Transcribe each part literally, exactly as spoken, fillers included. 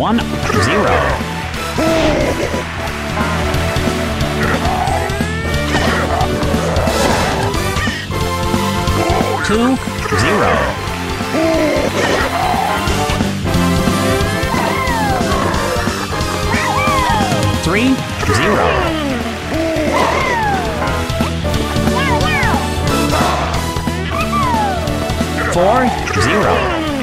One, zero. Two, zero. Three, zero. Four, zero.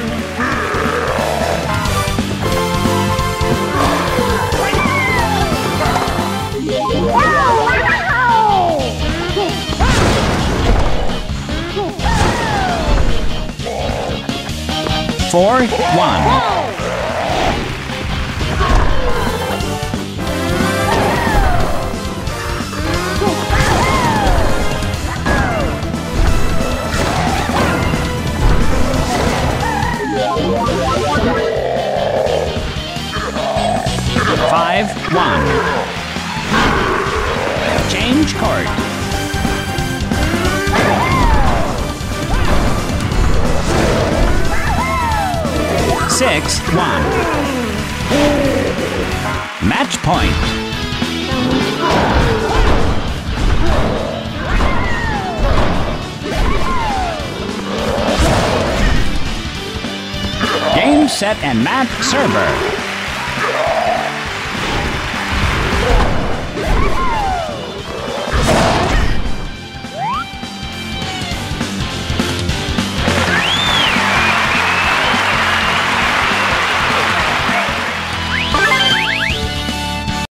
Four, one. Five, one. Change card. Six, one. Match point. Game, set, and match server.